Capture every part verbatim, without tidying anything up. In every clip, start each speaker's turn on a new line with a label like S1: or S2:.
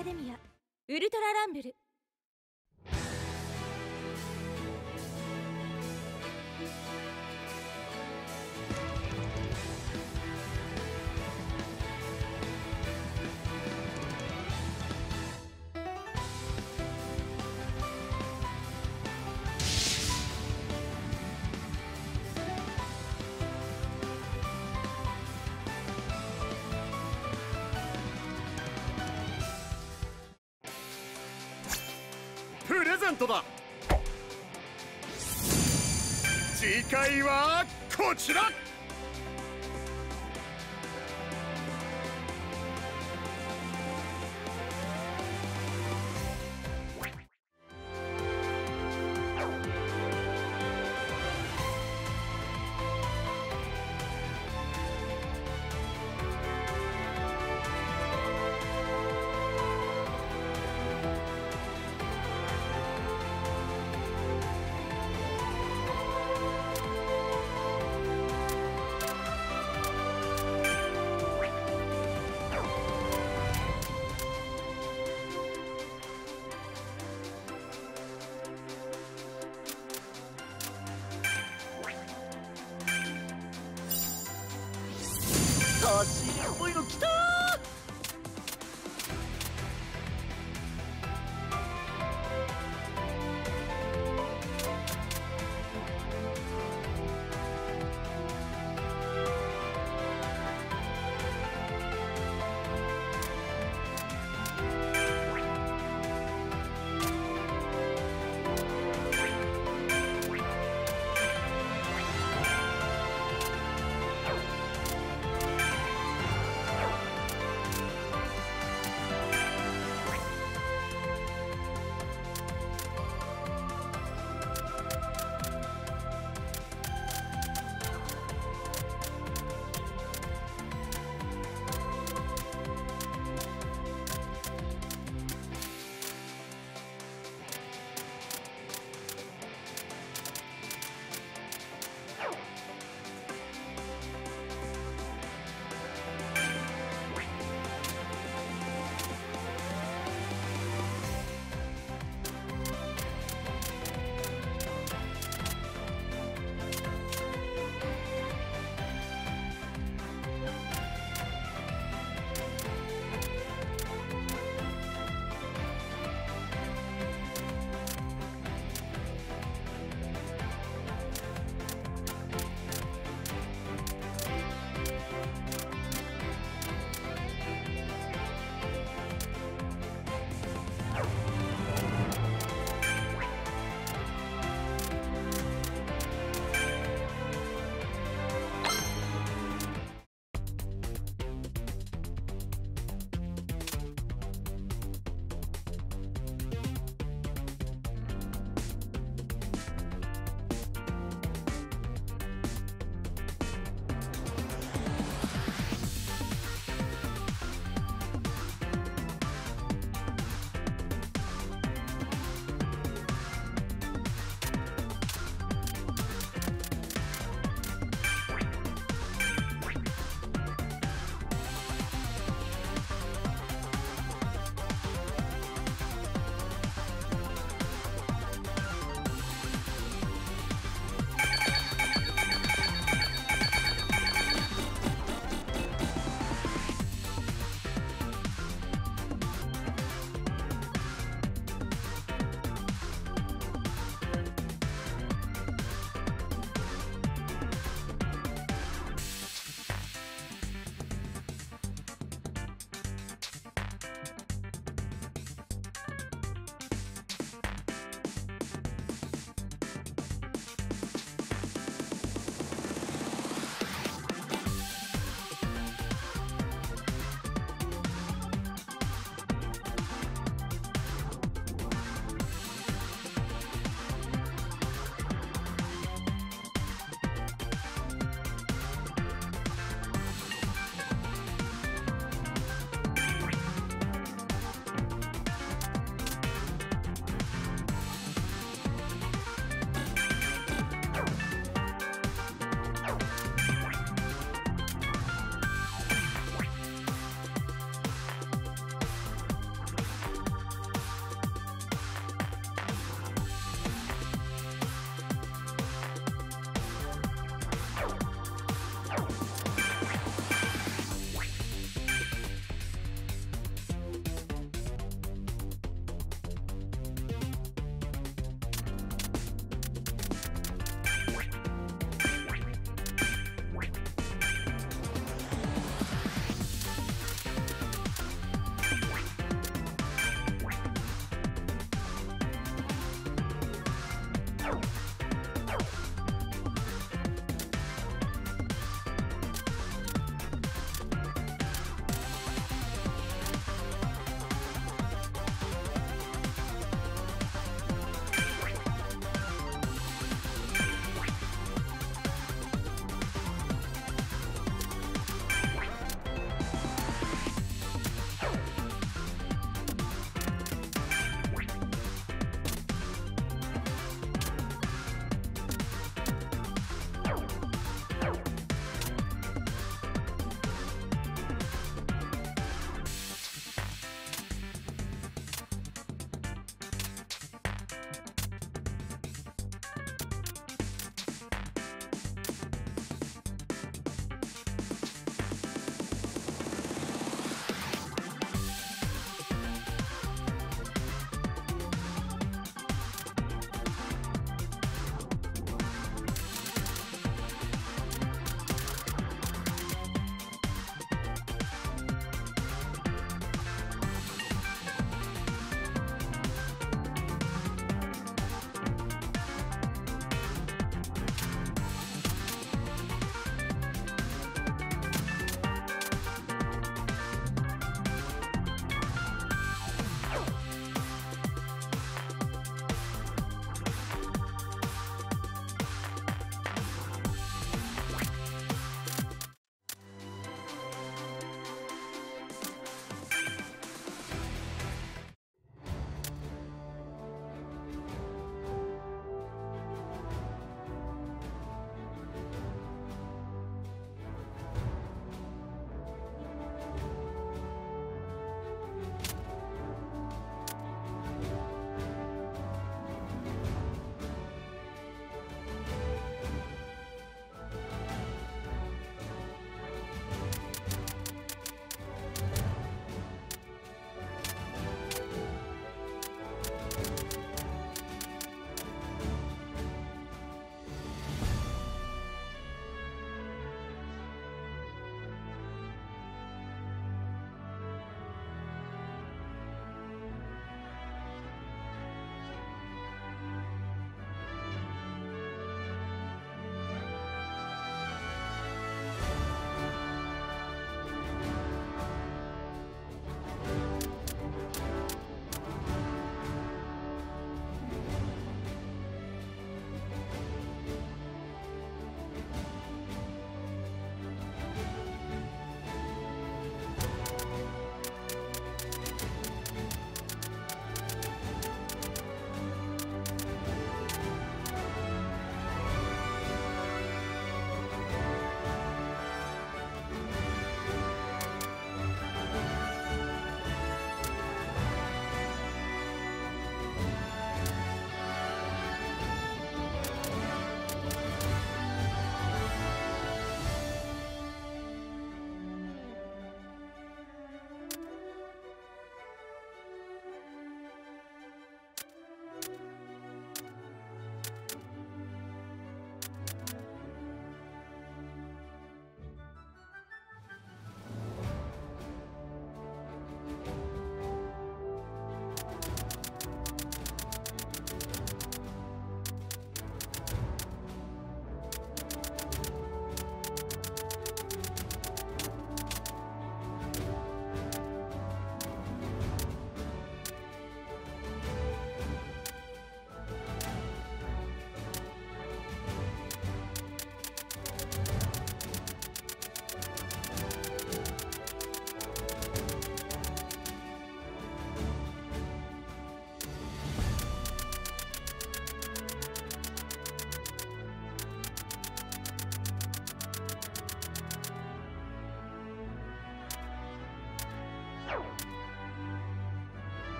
S1: カデミアウルトラランブル。
S2: プレゼントだ。次回はこちら。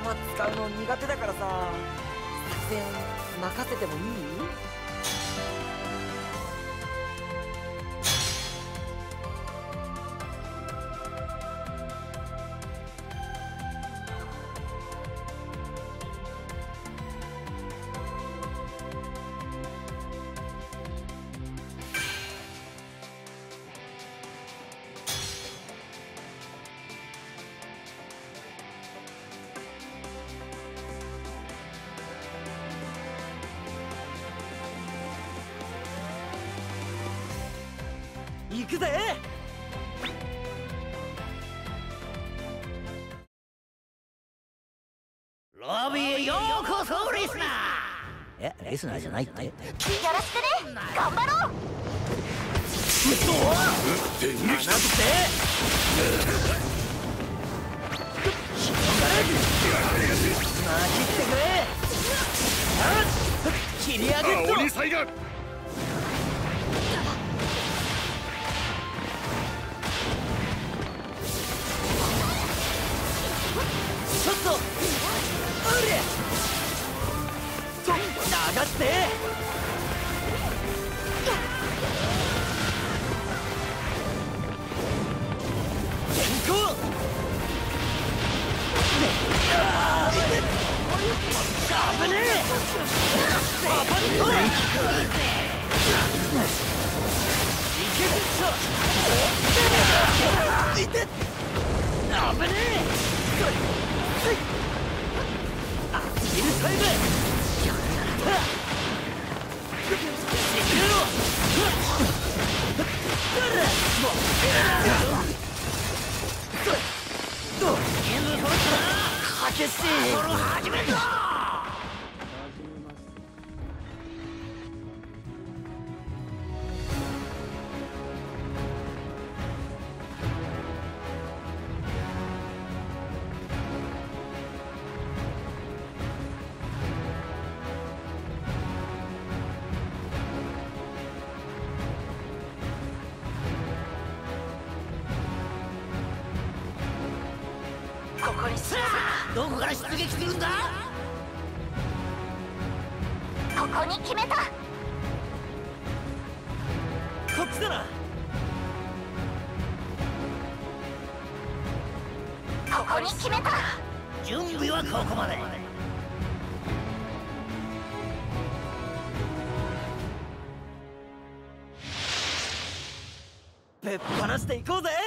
S3: 頭使うの苦手だからさ、作戦任せてもいい？行くぜ。
S4: ロビーへようこそリスナー。え、リスナーじゃないって？よろしくね。頑張ろう。嘘。
S2: 電撃だ。
S4: 放って。まきってくれ。あっ、切り上げっと。
S2: 鬼才が。
S4: ちょっと、あれと、流って健康危ねえパパッといけるっしょいて危ねえあっちるタイムやったいけろ激しい始めたどこから出撃するんだ？
S5: ここに決めた。
S4: こっちだな。
S5: ここに決めた。
S4: 準備はここまで。ぶっ放していこうぜ。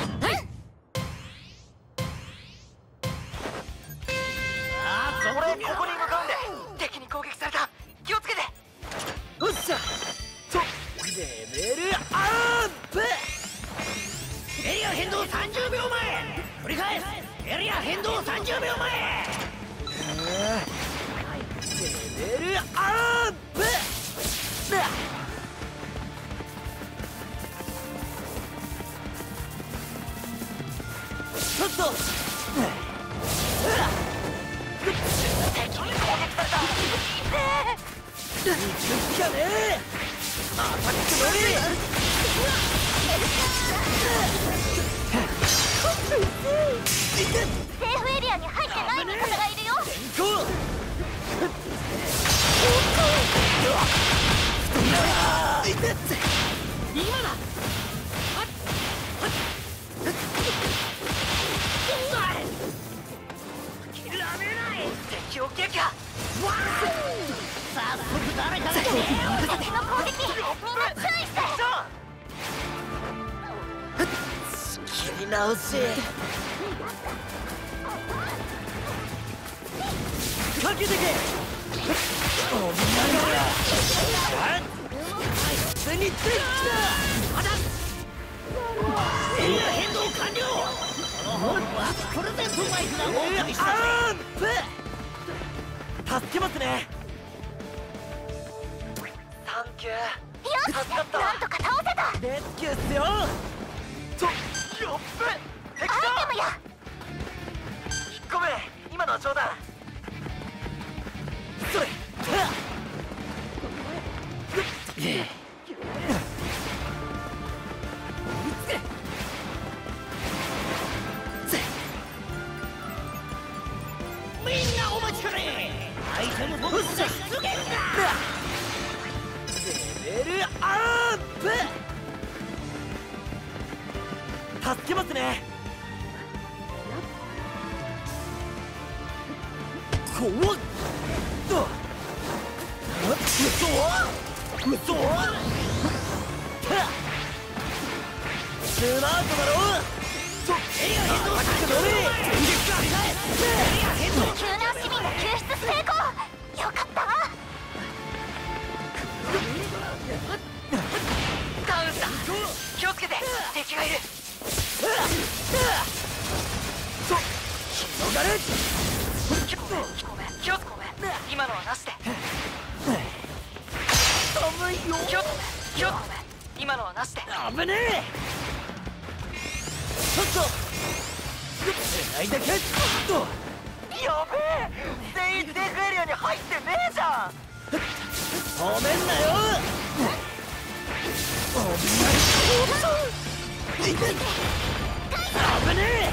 S3: 俺ここに向かうんで敵に攻撃された。気をつけて。
S4: おっしゃとレベルアップ。エリア変動さんじゅうびょうまえ。繰り返す。エリア変動さんじゅうびょうまえ。レベルアップ。ちょっと
S5: 敵に攻撃された。
S4: いくっきゃねえ。アタックのみ。
S5: セーフエリアに入ってない味方がいるよ。
S4: 健康今だ。
S3: 敵を撃破。
S4: 早速誰かが
S5: 敵の攻撃、みんな注意して。
S3: 仕切り直し。
S4: かけてけ。おみながらつにてきた。エリア変動完了。このホールはプレゼントマイクがお送りしたぜ。助けますね。
S3: サンキュー。
S5: よし、なんとか倒せた。
S3: レスキューっすよ。と、よっべ。敵
S5: アイ
S3: だ。
S5: テムや。
S3: 引っ込め。今のは冗談。それ。
S4: みんテムボックス出現だ。レベルアップ。助けますね。こわっと。うそ。うそ。スマートだろ。そエリア変動さんじゅうびょうまえ。
S5: 救難市民の救出成功。よかったわ。
S3: ダウンだ。気をつけて、敵がいる。
S4: そ広がる。
S3: きごめんごめん気をつけごめん。今のはなしで。
S4: 寒いよ。
S3: 気をつけ気をつけごめん。今のはなしで。
S4: 危ねえ。ちょっとないだけ。と
S3: やべえ、全員セーフエリアに入ってねえじゃん。
S4: 止めんなよ。危ねえ。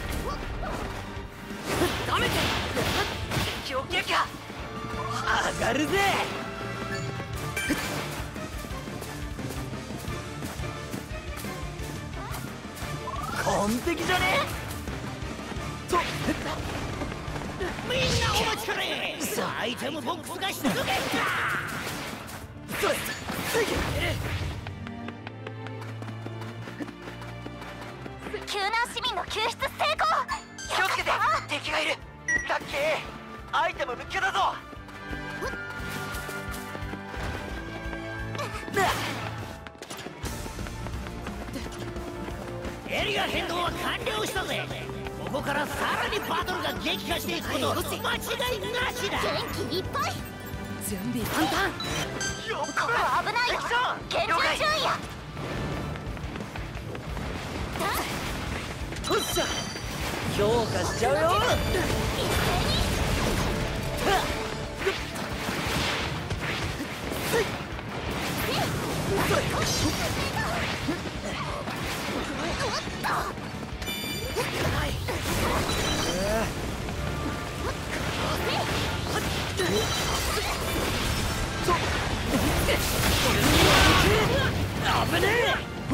S3: ダメだ。敵を撃破。
S4: 上がるぜ。完璧じゃね。とみんなお待ちかね。アイテムボックスが出現だ。それ
S5: 救難市民の救出成功。
S3: 気をつけて、敵がいる。ラッキー、アイテム見つけたぞ。
S4: エリア変動は完了したぜ。ここからさらにバトルが激化していくこと間違いなしだ。
S5: 元気いっぱい。
S1: 準備万端。
S3: よっ
S5: ここは危ないよ。厳重注意や。
S4: とっしゃ評価しちゃうよ。危ねえ。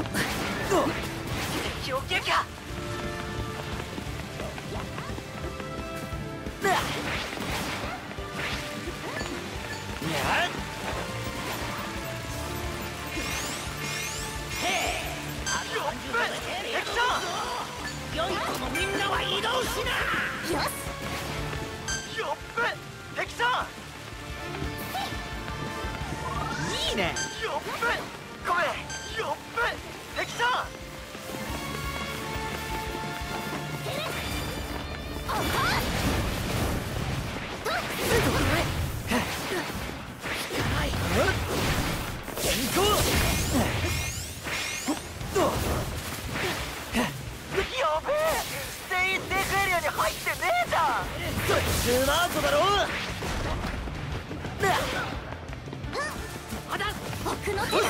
S3: 敵を撃破。
S4: 良い子のみんなは移動しな。
S5: よし。
S3: よっべ、敵さん。
S4: いいね。
S3: よっべ、ごめん。よっべ、敵さん。
S4: 健康。
S3: やべえ、全員セーフエリアに入ってねえじゃん。
S4: スマートだろ。
S5: まだ僕の手だ。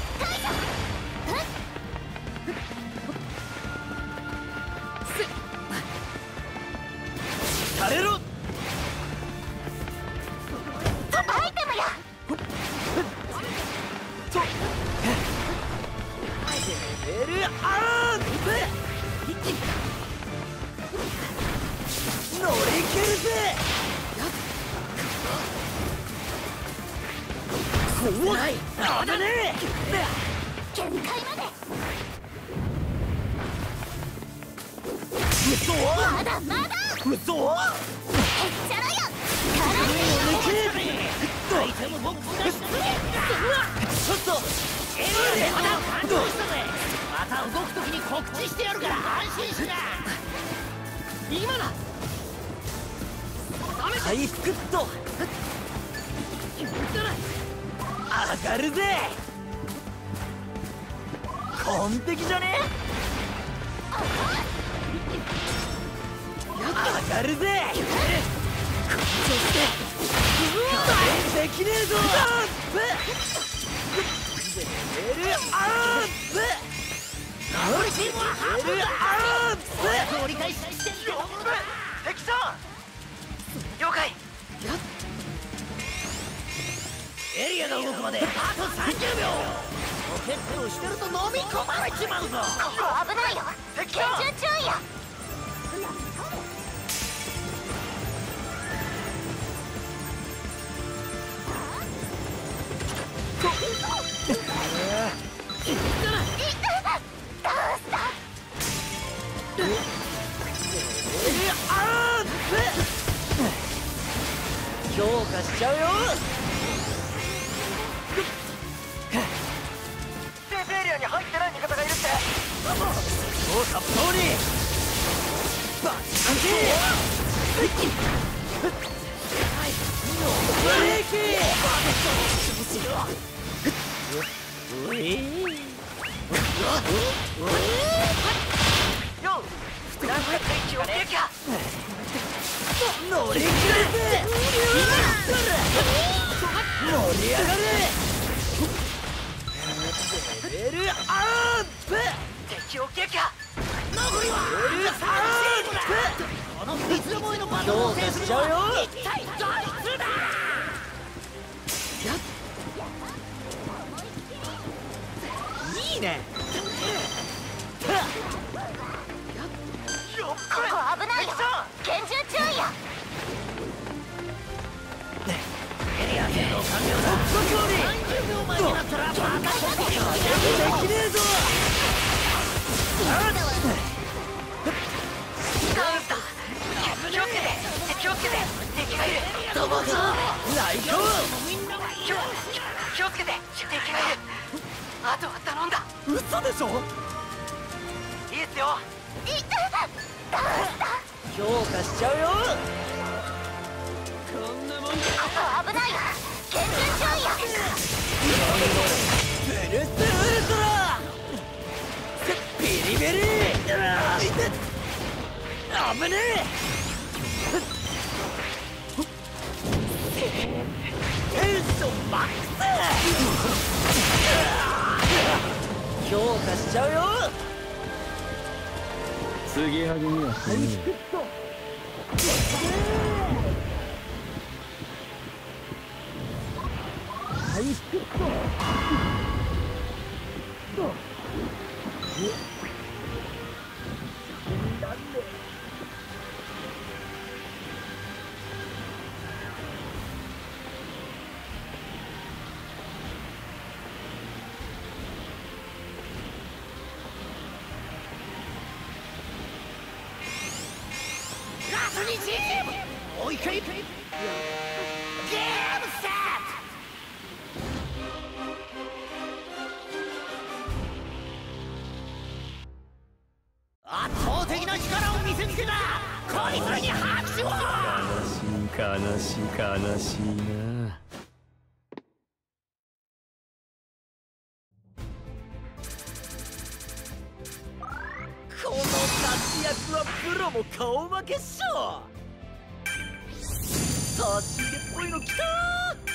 S4: されろ。
S5: アイテムや。
S4: とレベルアップ。乗り切るぜ。怖い。危ねえ。
S5: 限界まで。
S4: 嘘。
S5: まだまだ。
S4: 嘘。
S5: へっちゃらや。
S4: アイテムボックスが出現だ。ちょっとエリアでまた完了したぜ。また動くときに告知してやるから安心しな。今だ。回復っと上がるぜ。完璧じゃね。上がるぜ。そして加減できねえぞ。アップ。レベルアップ。守りチームは半分だ。アップ。折り返ししてる。
S3: よっべ、敵さん。了解。
S4: が動くまであとさんじゅうびょう。ロケットをしてると飲み込まれちまうぞ。
S5: ここ危ないよ。拳銃注意や。
S4: 強化しちゃうよ。
S3: セーフエリアに入ってない味方がいるって。
S4: そうさっ通りバッチカンキノーブレーキうえ
S3: ようなんかスイッチを撃破。
S4: 乗り切れて盛り上がれ。レベルアップ。
S3: 敵を撃破。
S4: 残りはレベルアップ。この三つどもえのバトルを制するのは一体どいつだ。いいね。
S3: よっ
S5: ここ危ないよ。拳銃注意や。
S4: エリア戦闘完了だ。さんじゅうびょうまえになったらまた攻撃をできねえぞ。
S3: 気をつけて気をつけて敵がいる。
S4: どこかライト
S3: 気を気をつけて敵がいる。あとは頼んだ。
S4: 嘘でしょ。
S3: いいっすよ。
S5: いったどうした。
S4: 強化しちゃうよ。
S5: ここ危ないよ。拳銃注意や。
S4: ブルスウルトラビリビリ。危ねえ。テンションマックス。強化しちゃうよ。
S6: 継ぎはぎにはしねえ。ハイスクット。
S4: ラスにチームもう一回ゲームセット。圧倒的な力を見せつけた。こいつらに拍手を。
S6: 悲しい悲しい悲しいな。
S4: この活躍はプロも顔負けっしょ。差し入れっぽいのきたー。